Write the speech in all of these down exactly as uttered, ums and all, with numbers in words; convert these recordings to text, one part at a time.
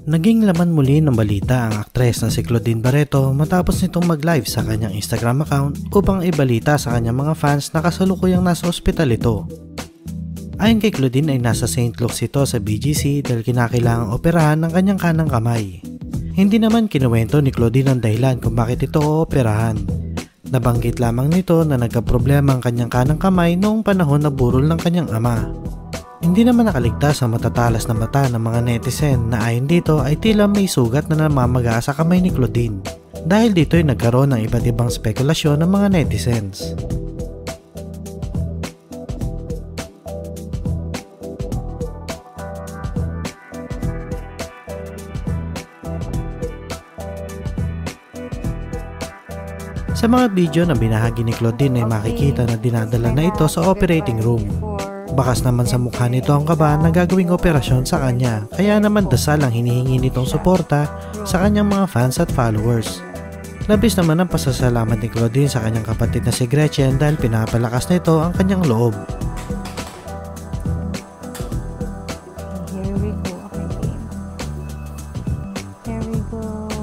Naging laman muli ng balita ang aktres na si Claudine Barreto matapos nitong mag-live sa kanyang Instagram account upang ibalita sa kanyang mga fans na kasalukuyang nasa ospital ito. Ayon kay Claudine ay nasa Saint Luke's ito sa B G C dahil kinakailangang operahan ng kanyang kanang kamay. Hindi naman kinuwento ni Claudine ang dahilan kung bakit ito ooperahan. Nabanggit lamang nito na nagkaproblema ang kanyang kanang kamay noong panahon na burol ng kanyang ama. Hindi naman nakaligtas ang matatalas na mata ng mga netizen na ayon dito ay tila may sugat na namamaga sa kamay ni Claudine. Dahil dito ay nagkaroon ng iba't ibang spekulasyon ng mga netizens. Sa mga video na binahagi ni Claudine ay makikita na dinadala na ito sa operating room. Bakas naman sa mukha nito ang kaba na gagawing operasyon sa kanya, kaya naman dasal ang hinihingi nitong suporta sa kanyang mga fans at followers. Labis naman ang pasasalamat ni Claudine sa kanyang kapatid na si Gretchen dahil pinapalakas nito ang kanyang loob. Here we go. Okay. Here we go.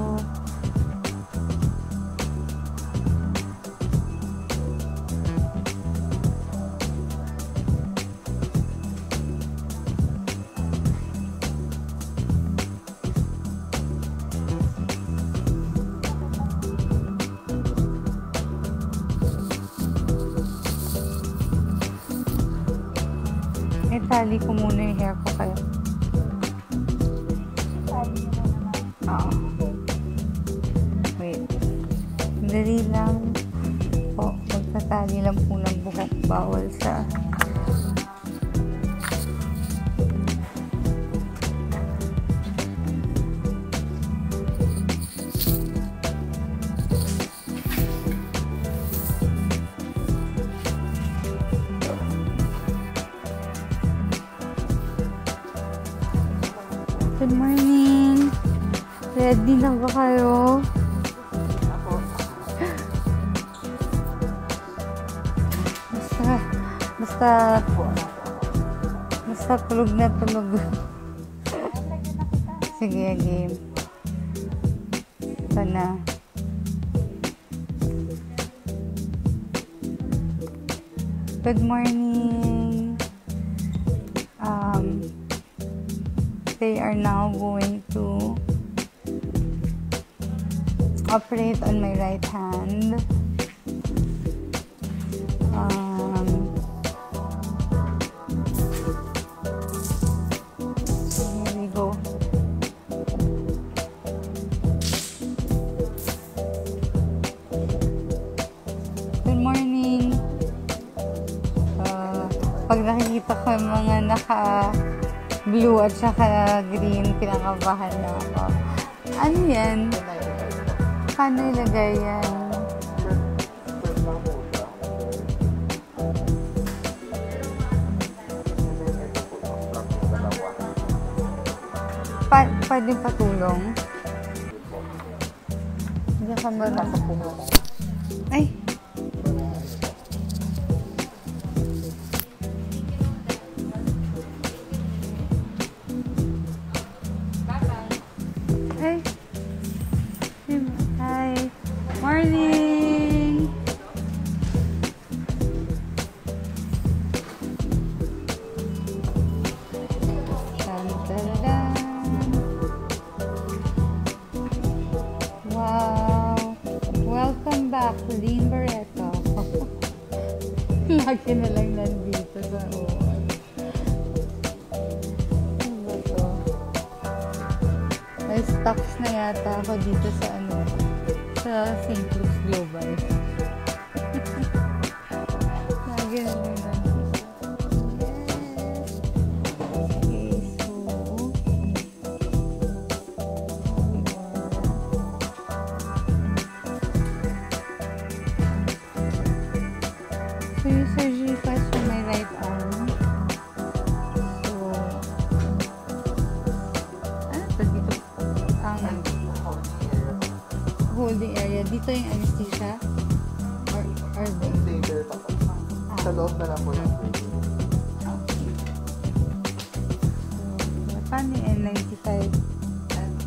Itali ko muna yung hair ko kayo. Oo. Wait. Dali lang po. Magtatali lang po ng buhok. Bawal sa... Good morning! Ready na ba kayo? Basta, basta, basta tulog na tulog. Sige, game. Ito na. Good morning! Um... They are now going to operate on my right hand. Um, here we go. Good morning. Uh, pag nakikita ko yung mga naka blue at saka green, pinakabahan na ako. Ano yan? Paano ilagay yan? Pa pwede patulong? Hindi ka ba nakapulong? Ay! Hi. Morning. Dun, dun, dun. Wow. Welcome back, Claudine Barreto. Lagi na lang nandito sa uwan. Ano ba to? May stocks na yata ako dito sa ano, sa Saint Luke's Global. Lagi na lang nandito. Yes. Okay, so... So yung surgery first for my right arm. So... Ano to dito? Ang... holding area. Dito yung anesthesia? Or, or the... Ah. Sa loob na lang po yung Okay. So, paano yung N ninety-five?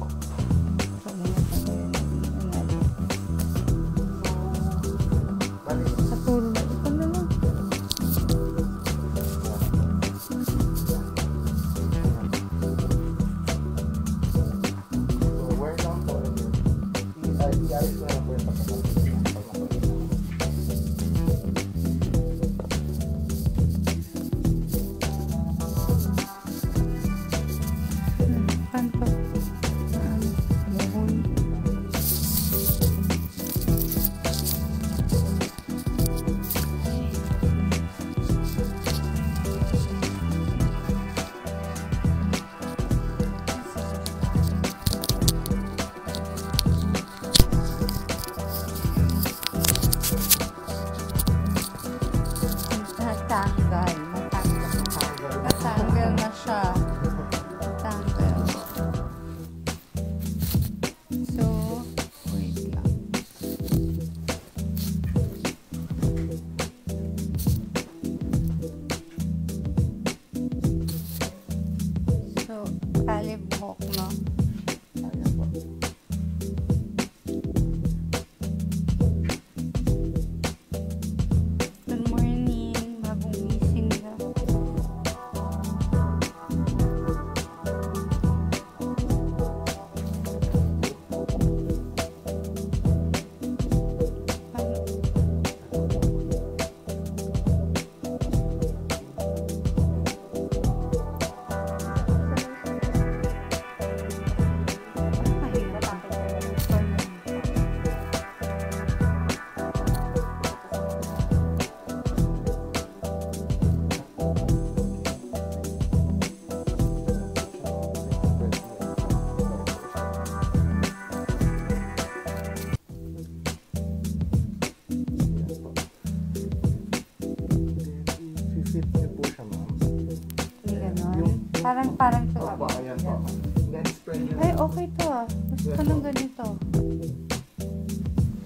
Parang, parang ito. Opo, ayan po. Then spread nyo. Ay, okay to ah. Gusto ko ng ganito.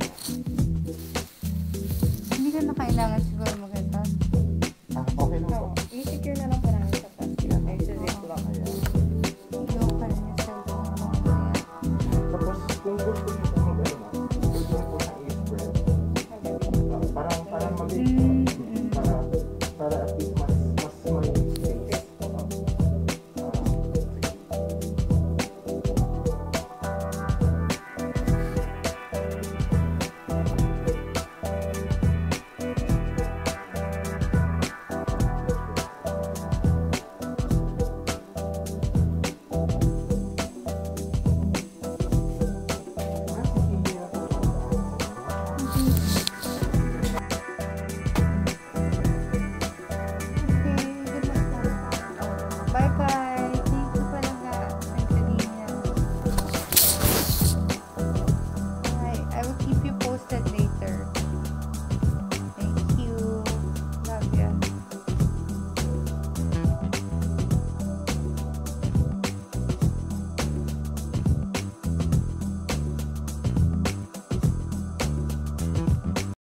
Hindi ka na kailangan siguro maganda. Ah, okay lang po.